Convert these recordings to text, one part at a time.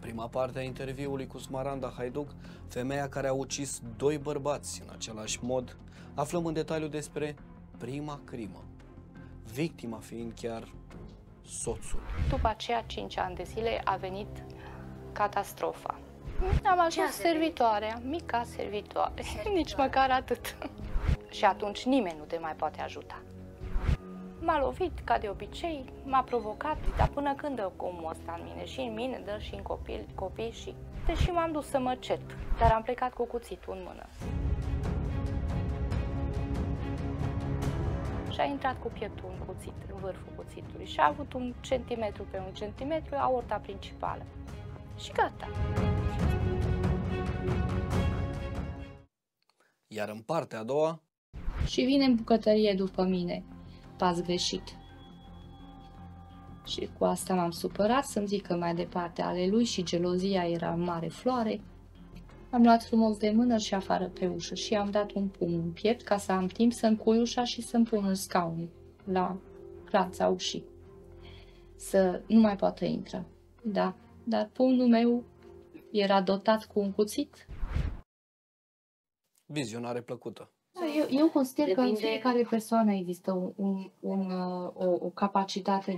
prima parte a interviului cu Smaranda Haiduc, femeia care a ucis 2 bărbați în același mod, aflăm în detaliu despre prima crimă, victima fiind chiar soțul. După aceea, 5 ani de zile, a venit catastrofa. Am ajuns servitoarea, mica servitoare, nici măcar atât. Și atunci nimeni nu te mai poate ajuta. M-a lovit, ca de obicei, m-a provocat, dar până când dă omul ăsta în mine? Și în mine, dă și în copii și... Deși m-am dus să mă cert, dar am plecat cu cuțitul în mână. Și a intrat cu pieptul în cuțit, în vârful cuțitului și a avut 1 centimetru pe 1 centimetru aorta principală. Și gata. Iar în partea a doua... Și vine în bucătărie după mine, pas greșit. Și cu asta m-am supărat să-mi zică mai departe ale lui și gelozia era în mare floare. Am luat frumos de mână și afară pe ușă și i-am dat un pumn în piept ca să am timp să încui ușa și să-mi pun în scaun la clanța ușii. Să nu mai poată intra. Da, dar pumnul meu era dotat cu un cuțit. Vizionare plăcută. Eu consider că în fiecare persoană există o capacitate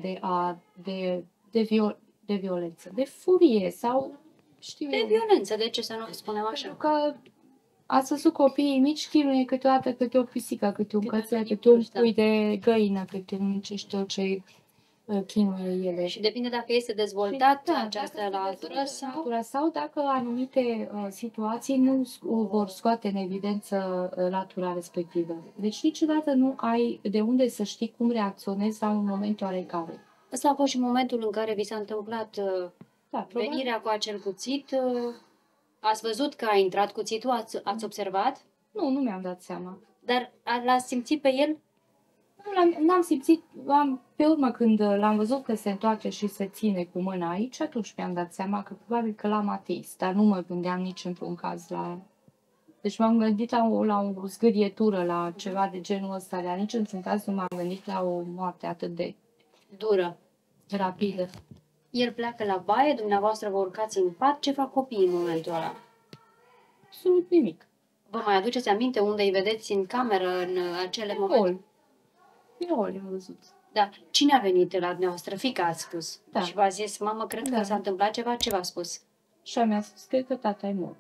de violență, de furie sau știu de violență, de ce să nu spunem așa? Pentru că ați văzut copiii mici chinuie câteodată câte o pisică, câte un cățel, câte un pui de găină, câte un ce știu ce chinuie ele. Și depinde dacă este dezvoltat această latură sau dacă anumite situații nu vor scoate în evidență latura respectivă. Deci niciodată nu ai de unde să știi cum reacționezi la un moment oarecare. Ăsta a fost și momentul în care vi s-a întâmplat venirea cu acel cuțit. Ați văzut că a intrat cuțitul? Ați observat? Nu mi-am dat seama. Dar l-ați simțit pe el? N-am simțit, pe urmă când l-am văzut că se întoarce și se ține cu mâna aici, atunci mi-am dat seama că probabil că l-am atins, dar nu mă gândeam nici într-un caz la... Deci m-am gândit la o zgârietură, la ceva de genul ăsta, dar nici într-un caz nu m-am gândit la o moarte atât de... dură. Rapidă. El pleacă la baie, dumneavoastră vă urcați în pat, ce fac copiii în momentul ăla? Absolut nimic. Vă mai aduceți aminte unde îi vedeți în cameră în acele momente? Eu le-am văzut. Da. Cine a venit la dumneavoastră? Fiica ați spus. Da. Și v-a zis, mamă, cred că s-a întâmplat ceva. Ce v-a spus? Și mi-a spus, cred că tata e mort.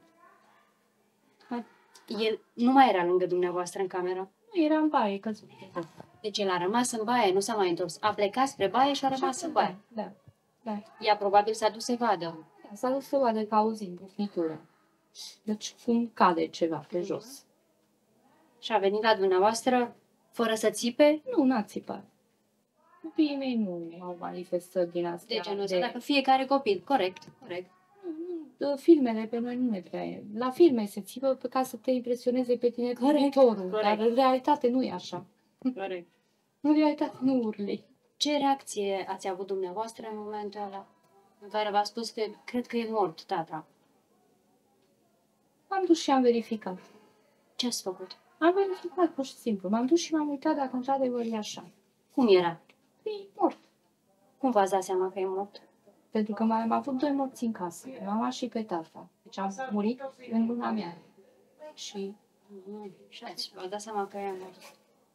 El nu mai era lângă dumneavoastră în cameră? Nu, era în baie, căzut. Deci el a rămas în baie, nu s-a mai întors. A plecat spre baie și a rămas în baie. Da. Ea probabil s-a dus să vadă. Da, s-a dus să vadă că auzind bufnitură. Deci cum cade ceva pe jos. Și a venit la dumneavoastră fără să țipe? Nu, n-a țipat. Copiii mei nu au manifestări din astea. De genul ăsta, dacă fiecare copil, corect. Filmele pe noi nu ne prea e. La filme se țipă ca să te impresioneze pe tine viitorul, dar în realitate nu e așa. Corect. În realitate nu urli. Ce reacție ați avut dumneavoastră în momentul ăla în care v-a spus că cred că e mort tata? M-am dus și am verificat. Ce ați făcut? Am verificat, pur și simplu. M-am dus și m-am uitat dacă într-adevăr e așa. Cum era? E mort. Cum v-ați dat seama că e mort? Pentru că am avut 2 morți în casă, pe mama și pe tata. Deci am murit în luna mea. Și v-ați dat seama că e mort.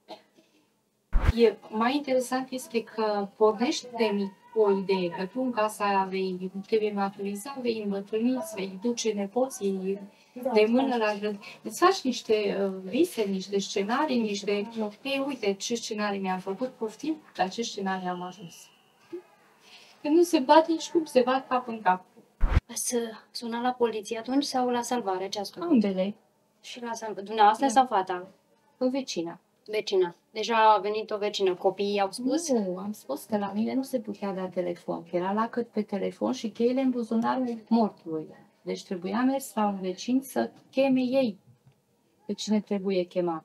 Mai interesant este că pornești de mic o idee că tu în casa aia trebuie maturiza, vei îmbătrâni, vei duce nepoții de mână la gând. Îți faci niște vise, niște scenarii, uite ce scenarii mi-am făcut, poftim, la ce scenarii am ajuns. Că nu se bat nici cum, se bat cap în cap. Ați sunat la poliție atunci sau la salvare? Ce ați făcut? Ambele. Și la salvare. Dumneavoastră sau fata? O vecină. Vecina. Deja a venit o vecină. Copiii au spus? Nu, am spus că la mine nu se putea da telefon, că era lacăt pe telefon și cheile în buzunarul mortului. Deci trebuia mers la un vecin să cheme ei pe cine trebuie chemat.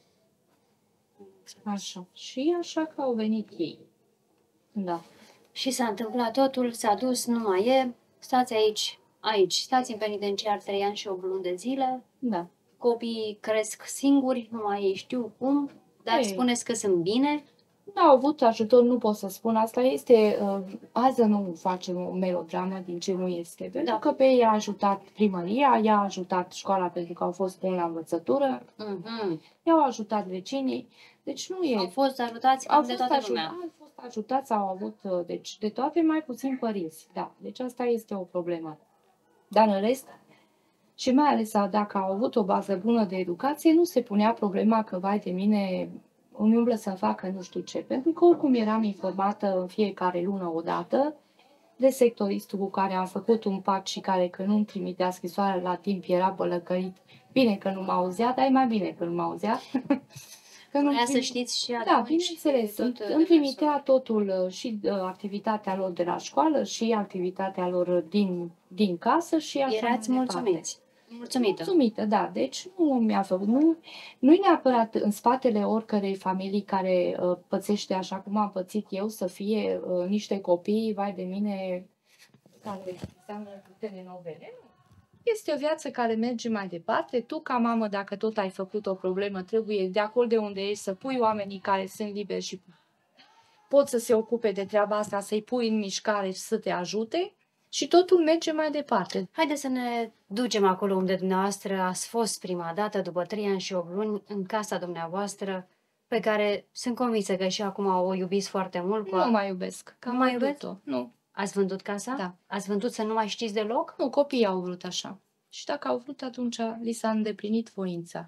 Așa. Și așa că au venit ei. Da. Și s-a întâmplat totul, s-a dus, nu mai e. Stați aici. Stați în penitenciar 3 ani și 8 luni de zile. Da. Copiii cresc singuri, nu mai știu cum. Dar spuneți că sunt bine. Nu au avut ajutor, nu pot să spun. Asta este, azi nu facem o melodramă din ce nu este. Pentru că pe ei i-a ajutat primăria, i-a ajutat școala pentru că au fost buni la învățătură, i-au ajutat vecinii. Deci nu e... Au fost ajutați de toată lumea. Au fost ajutați, au avut, deci, de toate, mai puțin părinți. Da, deci asta este o problemă. Dar în rest, și mai ales dacă au avut o bază bună de educație, nu se punea problema că, vai de mine, îmi umblă să facă nu știu ce. Pentru că oricum eram informată în fiecare lună odată de sectoristul cu care am făcut un pact și care, că nu-mi trimitea scrisoarea la timp, era bălăcărit. Bine că nu m-a auzea, dar e mai bine că nu m-a auzea. Vrea să știți și atunci. Da, bineînțeles. Îmi trimitea totul, și activitatea lor de la școală, și activitatea lor din casă și așa. Erați mulțumiți. Mulțumită, da. Deci nu mi-a făcut. Nu-i neapărat în spatele oricărei familii care pățește așa cum am pățit eu să fie niște copii, vai de mine, care înseamnă telenovele. Este o viață care merge mai departe. Tu, ca mamă, dacă tot ai făcut o problemă, trebuie de acolo de unde ești să pui oamenii care sunt liberi și pot să se ocupe de treaba asta, să-i pui în mișcare și să te ajute și totul merge mai departe. Haideți să ne ducem acolo unde dumneavoastră ați fost prima dată, după 3 ani și 8 luni, în casa dumneavoastră, pe care sunt convinsă că și acum o iubiți foarte mult. Nu mai iubesc. Nu mai iubesc? Nu. Ați vândut casa? Da. Ați vândut să nu mai știți deloc? Nu, copiii au vrut așa. Și dacă au vrut, atunci li s-a îndeplinit voința.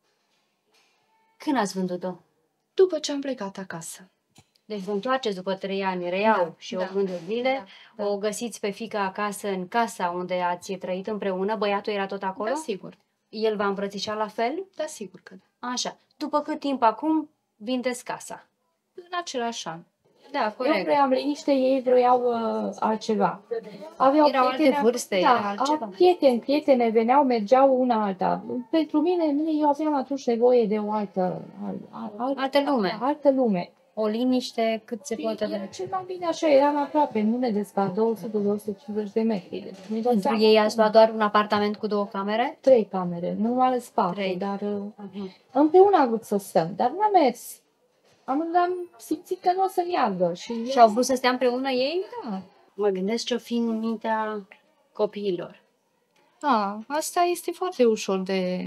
Când ați vândut-o? După ce am plecat acasă. Deci vă întoarceți după 3 ani, reiau și 8 luni de zile, Da. o găsiți pe fiica acasă, în casa unde ați trăit împreună, băiatul era tot acolo? Da, sigur. El v-a îmbrățișat la fel? Da, sigur că da. Așa. După cât timp acum vindeți casa? În același an. Da, corect. Eu vreau liniște, ei vreau altceva. Erau alte vârste, era altceva. Prietene veneau, mergeau una alta. Pentru mine, eu aveam atunci nevoie de o altă lume. Altă lume. O liniște cât se poate Era de... cel mai bine așa, eram aproape, nu ne despart 200-250 de metri. Deci, Pentru ei ați luat doar un apartament cu 2 camere? 3 camere, nu ales 4, 3. dar împreună am vrut să stăm, dar n-a mers. Am simțit că nu o să-mi iargă. Și au vrut să stea împreună ei? Da. Mă gândesc ce-o fi în mintea copiilor. Asta este foarte ușor de...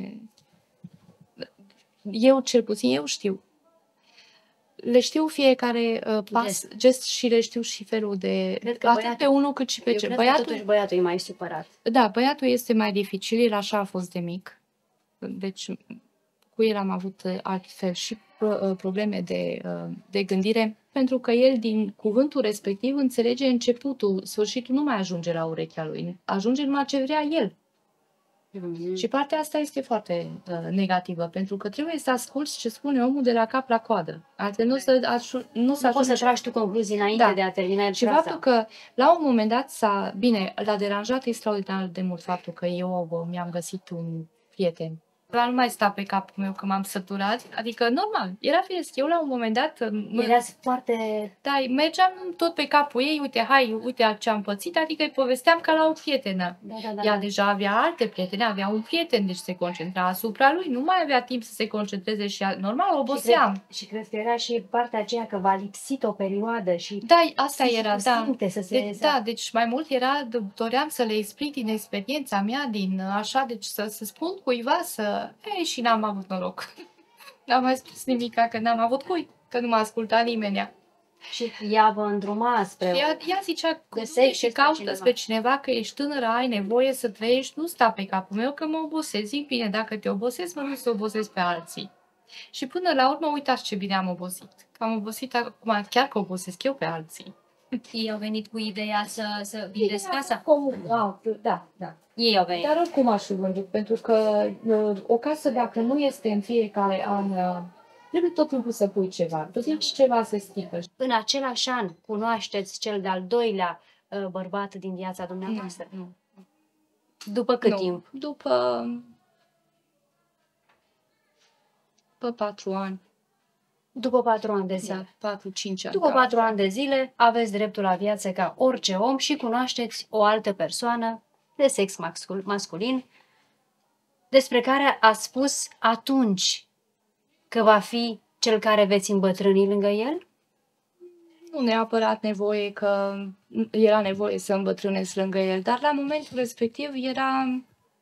Eu, cel puțin, eu știu. Le știu fiecare gest și le știu și felul de... Atât pe unul cât și pe cel. Băiatul e mai supărat. Da, băiatul este mai dificil, el așa a fost de mic. Deci cu el am avut altfel și probleme de gândire, pentru că el din cuvântul respectiv înțelege începutul, sfârșitul nu mai ajunge la urechea lui, ajunge numai ce vrea el. Și partea asta este foarte negativă, pentru că trebuie să asculți ce spune omul de la cap la coadă. Altfel nu poți să tragi tu concluzii înainte de a termina și faptul că la un moment dat l-a deranjat extraordinar de mult faptul că eu mi-am găsit un prieten. Nu mai sta pe capul meu că m-am săturat, adică normal, era firesc. Eu la un moment dat... Erați foarte... Da, mergeam tot pe capul ei, uite ce am pățit, adică îi povesteam ca la o prietenă. Ea deja avea alte prietene, avea un prieten, deci se concentra asupra lui, nu mai avea timp să se concentreze și normal, oboseam. Și cred că era și partea aceea că v-a lipsit o perioadă și... Da, asta era, da. Deci mai mult era, doream să le explic din experiența mea, deci să spun cuiva să... și n-am avut noroc. N-am mai spus nimica, că n-am avut cui, că nu m-a ascultat nimeni. Și ea vă îndruma spre... Ea zicea, și caută spre cineva, că ești tânără, ai nevoie să trăiești, nu sta pe capul meu, că mă obosesc. Zic, bine, dacă te obosesc, mă duc să obosesc pe alții. Și până la urmă, uitați ce bine am obosit. Că am obosit acum, chiar că obosesc eu pe alții. Ei au venit cu ideea să vindeți casa? Da. Ei au venit. Dar oricum aș fi vândut, pentru că o casă, dacă nu este în fiecare an, trebuie tot timpul să pui ceva. Tot timpul ceva se strică. În același an cunoașteți cel de-al doilea bărbat din viața dumneavoastră? Nu. După cât timp? După 4 ani. După 4 ani de zile. Da, 4-5 ani. După 4 ani de zile aveți dreptul la viață ca orice om și cunoașteți o altă persoană de sex masculin despre care ați spus atunci că va fi cel care veți îmbătrâni lângă el? Nu neapărat nevoie că era nevoie să îmbătrânesc lângă el, dar la momentul respectiv era,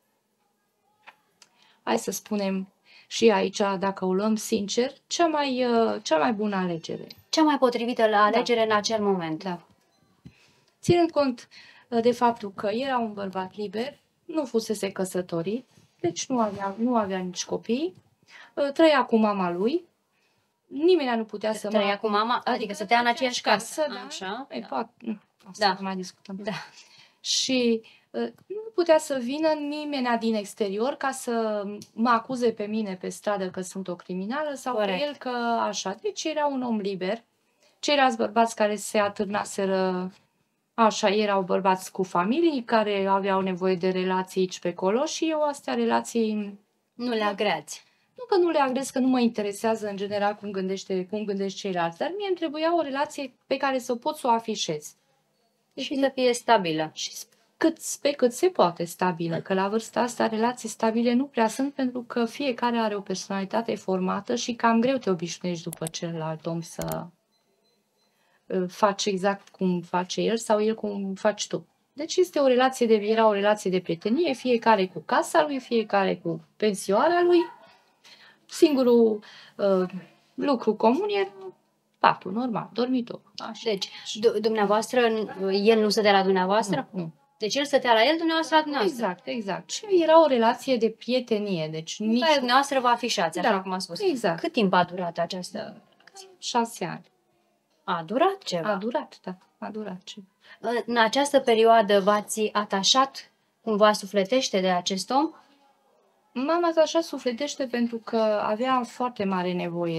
hai să spunem, și aici, dacă o luăm sincer, cea mai bună alegere. Cea mai potrivită la alegere în acel moment. Da. Ținând cont de faptul că era un bărbat liber, nu fusese căsătorit, deci nu avea nici copii, trăia cu mama lui, nimeni nu putea să trăia cu mama, adică stătea în aceeași casă. Da. Așa, Asta mai discutăm. Da. Și nu putea să vină nimeni din exterior ca să mă acuze pe mine pe stradă că sunt o criminală sau pe el că așa. Deci era un om liber. Ceilalți bărbați care se atârnaseră așa erau bărbați cu familii care aveau nevoie de relații aici pe acolo și eu astea relații nu le agreați. Nu că nu le agrez, că nu mă interesează în general cum gândesc ceilalți, dar mie îmi trebuia o relație pe care să pot să o afișez. Și să fie stabilă. Și pe cât se poate stabilă, că la vârsta asta relații stabile nu prea sunt pentru că fiecare are o personalitate formată și cam greu te obișnuiești după celălalt om să faci exact cum face el sau el cum faci tu. Deci era o relație de prietenie, fiecare cu casa lui, fiecare cu pensioara lui. Singurul lucru comun era patul, normal, dormitor. Așa. Deci, dumneavoastră, el nu stătea la dumneavoastră? Nu. Deci el stătea la el, dumneavoastră la dumneavoastră? Exact. Și era o relație de prietenie. Deci care dumneavoastră vă afișați, așa cum a spus. Exact. Cât timp a durat această? 6 ani. A durat ceva? A durat, da. A durat ceva. În această perioadă v-ați atașat cumva sufletește de acest om? M-am atașat sufletește pentru că avea foarte mare nevoie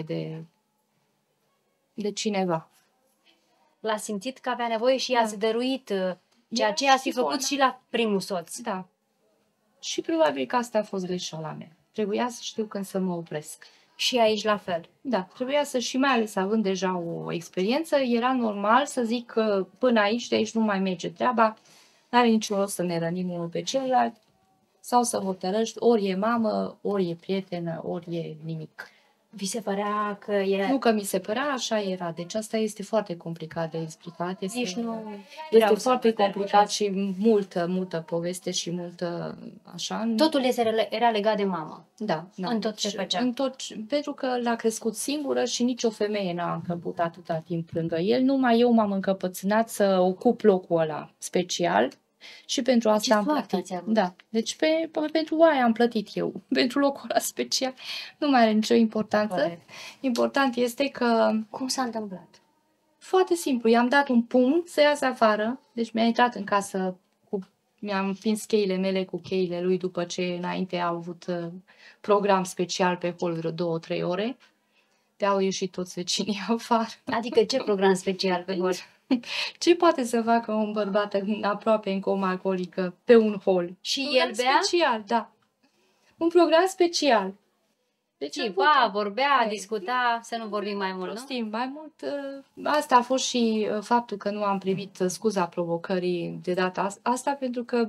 de cineva. L-a simțit că avea nevoie și i-ați dăruit ceea ce ați fi făcut și la primul soț. Da. Și probabil că asta a fost greșeala mea. Trebuia să știu când să mă opresc. Și aici la fel. Da, trebuia să, și mai ales având deja o experiență, era normal să zic că până aici, de aici nu mai merge treaba, n-are niciun rost să ne rănim unul pe celălalt, sau să hotărăști, ori e mamă, ori e prietenă, ori e nimic. Vi se părea că era... Nu că mi se părea, așa era. Deci asta este foarte complicat de explicat. Este foarte complicat și multă poveste și multă așa. Totul era legat de mamă. Da. În tot ce făcea. Pentru că l-a crescut singură și nicio femeie n-a încăput atâta timp lângă el. Numai eu m-am încăpățânat să ocup locul ăla special. Și pentru asta am plătit. Da. Deci pentru aia am plătit eu. Pentru locul ăla special. Nu mai are nicio importanță. Corect. Important este că... Cum s-a întâmplat? Foarte simplu. I-am dat un pumn să iasă afară. Deci mi-a intrat în casă, mi-am împins cheile mele cu cheile lui după ce înainte au avut program special pe hol vreo 2-3 ore. Au ieșit toți vecinii afară. Adică ce program special pe hol? Ce poate să facă un bărbat aproape în comă alcoolică pe un hol? Și el bea? Special, da. Un program special. Deci vorbea, discuta, să nu vorbim mai mult, nu? Mai mult. Asta a fost și faptul că nu am primit scuza provocării de data asta, pentru că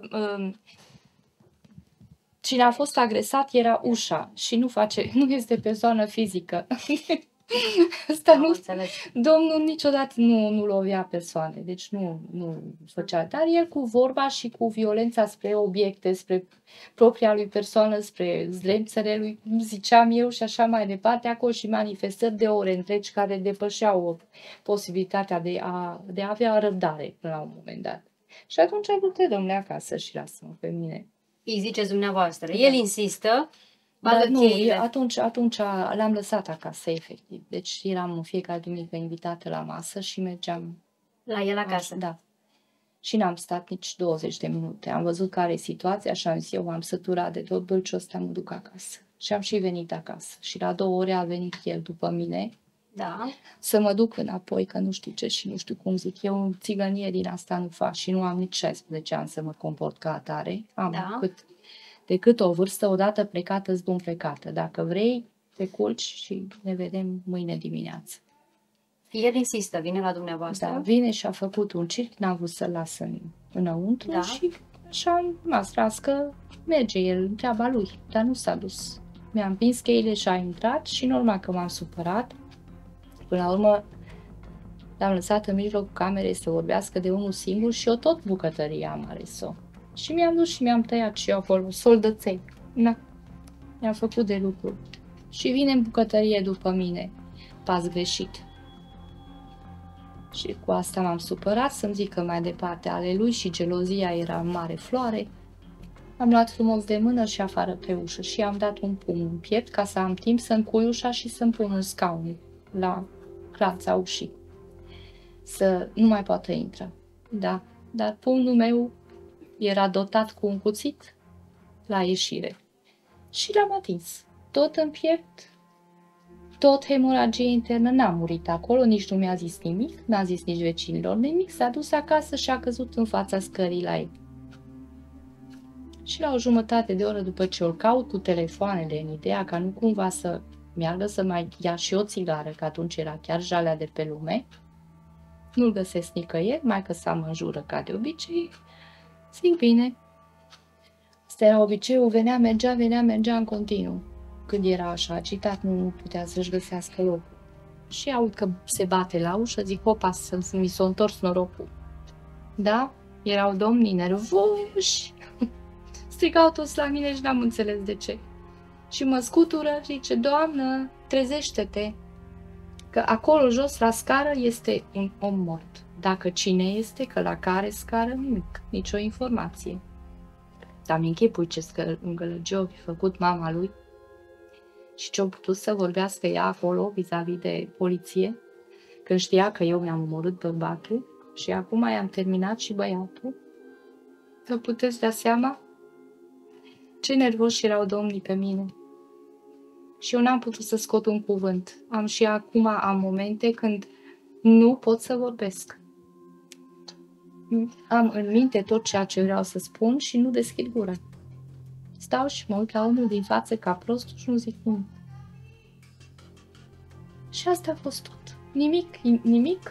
cine a fost agresat era ușa și nu este persoană fizică. Asta nu, Domnul niciodată nu lovea persoane, deci nu făcea. Dar el cu vorba și cu violența spre obiecte, spre propria lui persoană, spre zlemțele lui, ziceam eu și așa mai departe, acolo și manifestări de ore întregi care depășeau posibilitatea de a avea răbdare până la un moment dat. Și atunci du-te, domnule, acasă și lasă-mă pe mine. Îi ziceți dumneavoastră. El insistă. Dar nu, atunci l-am lăsat acasă, efectiv. Deci eram în fiecare duminică invitată la masă și mergeam la el acasă. Da. Și n-am stat nici 20 de minute. Am văzut care e situația și am zis, eu am săturat de tot bâlciul ăsta, mă duc acasă. Și am și venit acasă. Și la 2 ore a venit el după mine. Da. Să mă duc înapoi, că nu știu ce și nu știu cum zic. Eu țigănie din asta nu fac și nu am nici 16 ani să mă comport ca atare. Am decât o vârstă, odată plecată, îți bun plecată. Dacă vrei, te culci și ne vedem mâine dimineață. El insistă, vine la dumneavoastră? Da, vine și a făcut un circ, n-am vrut să-l las înăuntru și așa m-a stras că merge el în treaba lui, dar nu s-a dus. Mi-a împins cheile și a intrat și normal că m-am supărat. Până la urmă, L-am lăsat în mijlocul camerei să vorbească de unul singur și eu tot bucătăria am ales-o. Și mi-am dus și mi-am tăiat și eu acolo soldăței. Na, mi-am făcut de lucru. Și vine în bucătărie după mine, pas greșit. Și cu asta m-am supărat să-mi zică mai departe ale lui și gelozia era în mare floare. Am luat frumos de mână și afară pe ușă și i-am dat un pumn în piept ca să am timp să încui ușa și să-mi pun un scaun la crața ușii. Să nu mai poată intra. Da, dar pumnul meu era dotat cu un cuțit la ieșire. Și l-am atins. Tot în piept, tot hemoragie internă, n-a murit acolo, nici nu mi-a zis nimic, n-a zis nici vecinilor nimic, s-a dus acasă și a căzut în fața scării la ei. Și la o jumătate de oră după ce o caut cu telefoanele în ideea ca nu cumva să meargă să mai ia și o țigară, că atunci era chiar jalea de pe lume, nu-l găsesc nicăieri, maică sa mă înjură ca de obicei, zic bine. Asta era obiceiul, venea, mergea în continuu. Când era așa agitat, nu putea să-și găsească locul. Și aud că se bate la ușă, zic, hopa, mi s-a întors norocul. Da? Erau domnii nervoși. Strigau toți la mine și n-am înțeles de ce. Și mă scutură și zice, Doamnă, trezește-te, că acolo jos la scară este un om mort. Dacă cine este, că la care scară, nimic, nicio informație. Dar mi închipui ce îngălăgie o fi făcut mama lui și ce-o putut să vorbească ea acolo vis-a-vis de poliție, când știa că eu mi-am omorât bărbatul și acum i-am terminat și băiatul. Vă puteți da seama ce nervoși erau domnii pe mine. Și eu n-am putut să scot un cuvânt. Și acum am momente când nu pot să vorbesc. Am în minte tot ceea ce vreau să spun și nu deschid gura. Stau și mă uit la omul din față ca prostul și nu zic nimic. Și asta a fost tot. Nimic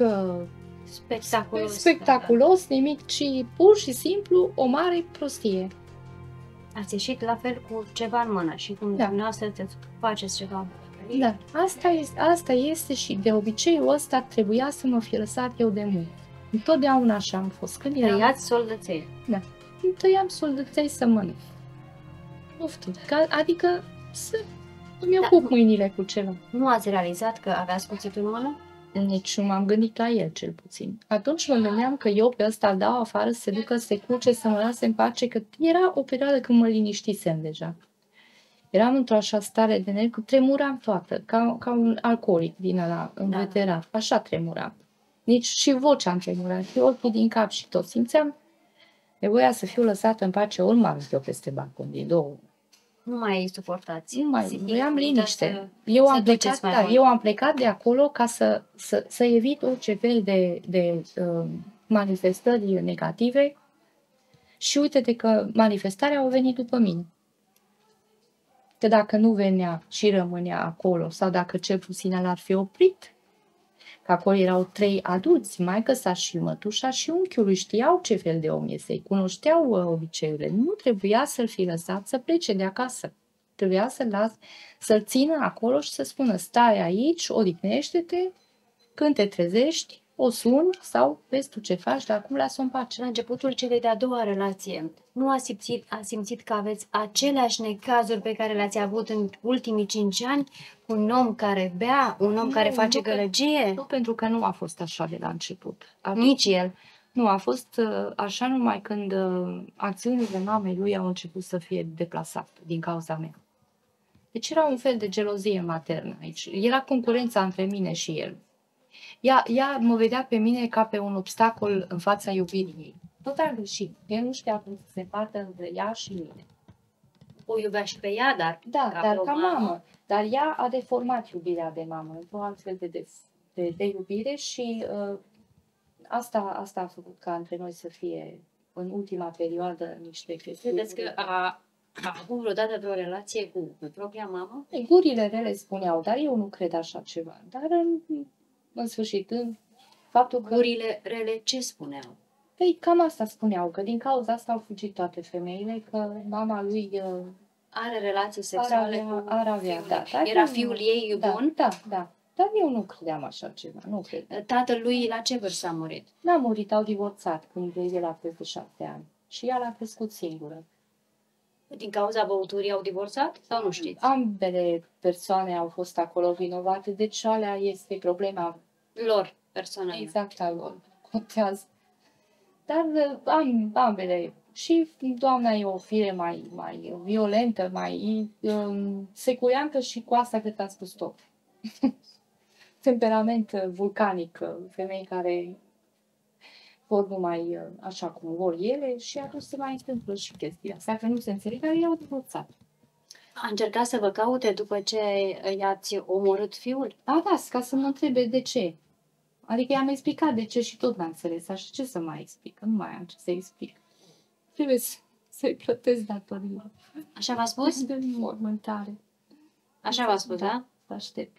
spectaculos, nimic, ci pur și simplu o mare prostie. Ați ieșit la fel cu ceva în mână și cum dumneavoastră te faceți ceva. Da, asta este și de obiceiul ăsta trebuia să mă fi lăsat eu de mult. Întotdeauna așa am fost. Când tăiați soldăței. Da. Îmi tăiam soldăței să mănânc. Poftim. Adică să îmi ocup mâinile cu ceva. Nu ați realizat că aveați cuțitul în mână? Nici nu m-am gândit la el, cel puțin. Atunci mă gândeam că eu pe ăsta îl dau afară să se ducă, să se culce, să mă lase în pace, că era o perioadă când mă liniștisem deja. Eram într-o așa stare de nervi, tremuram toată, ca un alcoolic din ăla, înveterat. Așa tremuram. Nici și vocea îmi tremura, și ochii din cap și tot. Simțeam nevoia să fiu lăsată în pace, ori m-am eu peste balcon din două. Nu mai suportați. Nu mai, voiam liniște. Eu am plecat de acolo ca să evit orice fel de manifestări negative și uite-te că manifestarea au venit după mine. Că dacă nu venea și rămânea acolo sau dacă cel puțin l-ar fi oprit, că acolo erau 3 adulți, maică-sa și mătușa și unchiul, știau ce fel de om este, cunoșteau obiceiurile. Nu trebuia să-l fi lăsat să plece de acasă. Trebuia să-l țină acolo și să spună, stai aici, odihnește-te, când te trezești, o suni sau vezi tu ce faci, dar acum lasă-o în pace. La începutul celei de-a doua relație, nu a simțit că aveți aceleași necazuri pe care le-ați avut în ultimii 5 ani cu un om care bea, un om care face gălăgie? Nu, pentru că nu a fost așa de la început. Nici el. Nu, a fost așa numai când acțiunile mamei lui au început să fie deplasate din cauza mea. Deci era un fel de gelozie maternă aici. Era concurența între mine și el. Ea mă vedea pe mine ca pe un obstacol în fața iubirii ei. Total greșit. El nu știa cum să se împartă între ea și mine. O iubea și pe ea, dar ca mamă. Dar ea a deformat iubirea de mamă într-o altfel de iubire și asta a făcut ca între noi să fie în ultima perioadă niște chestiuni. Credeți că a avut vreodată vreo relație cu propria mamă? Gurile rele spuneau, dar eu nu cred așa ceva. Dar în sfârșit, faptul că... Gurile rele ce spuneau? Păi cam asta spuneau, că din cauza asta au fugit toate femeile, că mama lui are relații sexuale ar avea, da. Era fiul ei bun? Da. Dar eu nu credeam așa ceva, nu cred. Tatăl lui la ce vârstă a murit? N-a murit, au divorțat când el a fost de 7 ani. Și ea l-a crescut singură. Din cauza băuturii au divorțat sau nu știți? Ambele persoane au fost acolo vinovate, deci alea este problema Lor, personal. exact a lor. Contează. Dar ambele. Și doamna e o fire mai violentă, mai secuiantă și cu asta cred că am spus tot. Temperament vulcanic, femei care vor numai așa cum vor ele și atunci se mai întâmplă și chestia asta, că nu se înțeleg, dar ei au divorțat. A încercat să vă caute după ce i-ați omorât fiul? Da, ca să mă întrebe de ce. Adică i-am explicat de ce și tot n-a înțeles. Așa ce să mai explic? Nu mai am ce să explic. Trebuie să-i plătesc datoriile. Așa v-a spus? De mormântare. Așa v-a spus, da? Să aștept.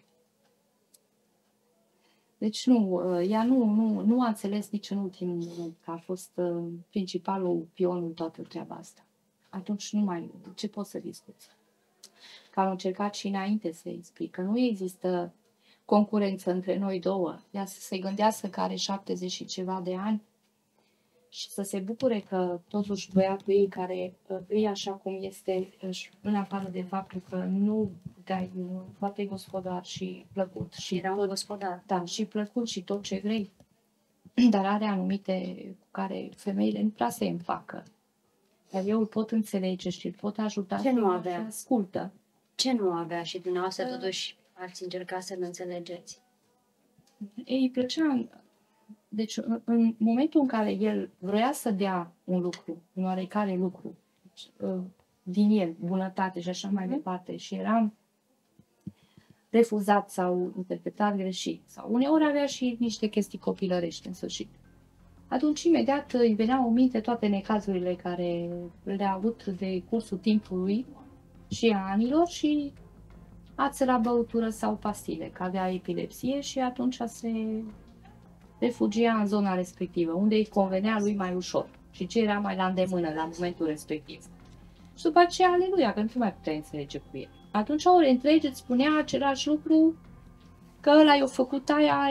Deci nu, ea nu a înțeles nici în ultimul moment că a fost principalul pion în toată treaba asta. Atunci nu mai, ce pot să discuți? Că am încercat și înainte să explic că nu există concurență între noi două. Ea să se gândească că are 70 și ceva de ani și să se bucure că totuși băiatul ei care e așa cum este, în afară de faptul că nu dai foarte gospodar și plăcut. Și Era un gospodar. Da, și plăcut și tot ce vrei. Dar are anumite cu care femeile nu prea se împacă. Dar eu îl pot înțelege și îl pot ajuta. Ce nu avea? Și ascultă. Ce nu avea și dumneavoastră totuși ați încercat să-l înțelegeți? Ei îi plăcea. Deci în momentul în care el vrea să dea un lucru, un oarecare lucru, din el, bunătate și așa mai departe, și eram refuzat sau interpretat greșit, sau uneori avea și niște chestii copilărești în sfârșit. Atunci imediat îi veneau în minte toate necazurile care le-a avut de cursul timpului și a anilor și ață la băutură sau pastile, că avea epilepsie și atunci se refugia în zona respectivă, unde îi convenea lui mai ușor și ce era mai la îndemână la momentul respectiv. Și după aceea, aleluia, că nu mai puteai înțelege cu el. Atunci ori întregi îți spunea același lucru, că ăla i-a făcut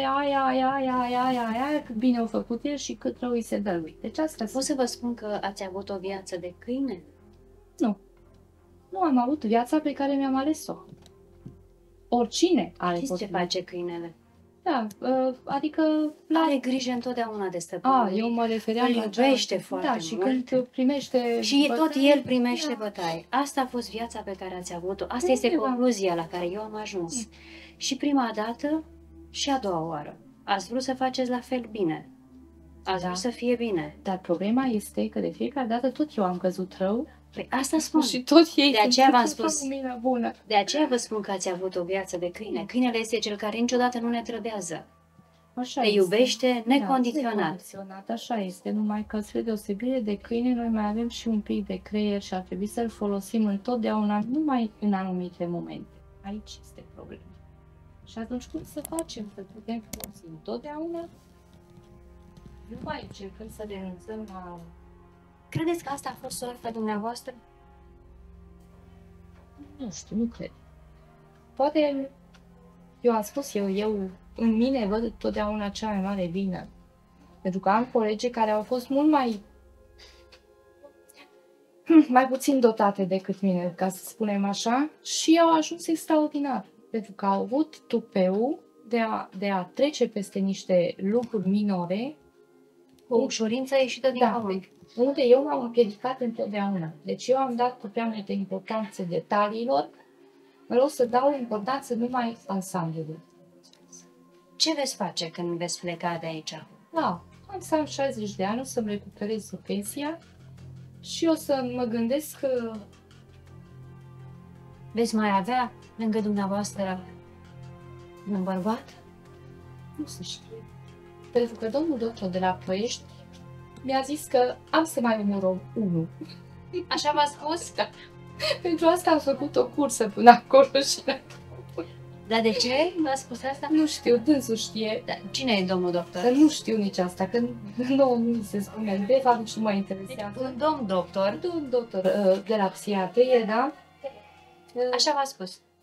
aia, cât bine a făcut el și cât rău îi se dă lui. Deci asta Pot să vă spun că ați avut o viață de câine? Nu. Nu am avut viața pe care mi-am ales-o. Oricine are. Știți ce face câinele? Da, adică... Are grijă întotdeauna de stăpânul. Eu mă refeream la iubește foarte mult. și când primește și bătaie, tot el primește bătaie. Asta a fost viața pe care ați avut-o. Asta este concluzia la care eu am ajuns. Și prima dată și a doua oară. Ați vrut să faceți la fel bine. Ați vrut să fie bine. Dar problema este că de fiecare dată tot eu am căzut rău. Păi asta spun. Și tot ei de aceea v-am spus. Bună. De aceea vă spun că ați avut o viață de câine. Câinele este cel care niciodată nu ne trădează. Așa te este. Iubește necondiționat. Necondiționat, așa este. Numai că spre deosebire de câine, noi mai avem și un pic de creier și ar trebui să-l folosim întotdeauna, numai în anumite momente. Aici este problema. Și atunci cum să facem? Să putem folosi întotdeauna? Nu mai încercăm să renunțăm la... Credeți că asta a fost soarta dumneavoastră? Nu știu, nu cred. Poate, eu am spus, eu în mine văd totdeauna cea mai mare vină. Pentru că am colegi care au fost mult mai puțin dotate decât mine, ca să spunem așa, și au ajuns extraordinar. Pentru că au avut tupeul de a trece peste niște lucruri minore cu ușurință ieșită din pământ. Unde eu m-am împiedicat întotdeauna. Deci eu am dat cu prea multe importanțe detaliilor, în loc să dau importanță numai ansamblului. Ce veți face când veți pleca de aici? Da, am să am 60 de ani, o să-mi recuperez pensia și o să mă gândesc că... Veți mai avea lângă dumneavoastră un bărbat? Nu se știe. Pentru că domnul doctor de la Ploiești mi-a zis că am să mai omor unul. Așa v-a spus? Da. Pentru asta am făcut o cursă până acolo și... Dar de ce v-a spus asta? Nu știu, dânsul știe. Dar cine e domnul doctor? Că nu știu nici asta, că nu mi se spune. De fapt, nici nu mă interesează. Un domn doctor. Un doctor de la psihiatrie, da? Așa v-a spus.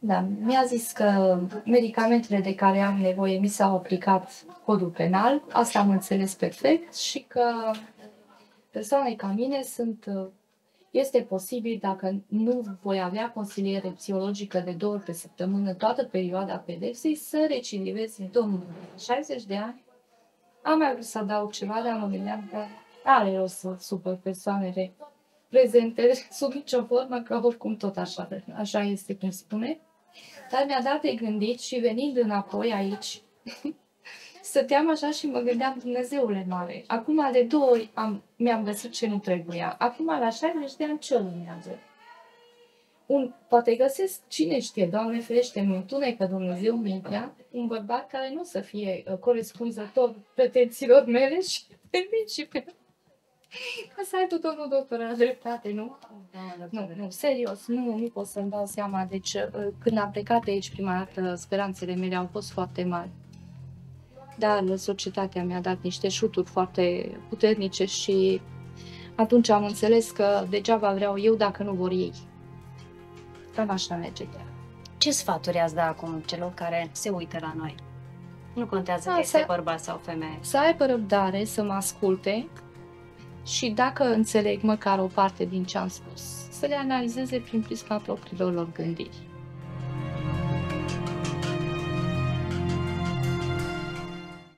Da, mi-a zis că medicamentele de care am nevoie mi s-au aplicat codul penal, asta am înțeles perfect și că persoane ca mine este posibil, dacă nu voi avea consiliere psihologică de 2 ori pe săptămână toată perioada pedepsei, să recidivez în 60 de ani. Am mai vrut să adaug ceva, dar mă gândeam că are rost să supăr persoanele prezente sub nicio formă, că oricum tot așa este cum spune. Dar mi-a dat de gândit și venind înapoi aici, stăteam așa și mă gândeam, Dumnezeule mare, acum de 2 ori mi-am găsit ce nu trebuia, acum la 60 de ani ce urmează? Poate găsesc, cine știe, Doamne ferește, în întunecă Dumnezeu mintea, un bărbat care nu o să fie corespunzător pretențiilor mele și pe mine și pe... Ca să ai tu, domnul doctor, la dreptate, nu? Nu, serios, nu pot să-mi dau seama. Deci, când am plecat de aici prima dată, speranțele mele au fost foarte mari. Dar societatea mi-a dat niște șuturi foarte puternice și atunci am înțeles că degeaba vreau eu dacă nu vor ei. Cam așa merge. Ce sfaturi ați da acum celor care se uită la noi? Nu contează că este bărbat sau femeie. Să aibă răbdare, să mă asculte și dacă înțeleg măcar o parte din ce am spus, să le analizeze prin prisma propriilor lor gândiri.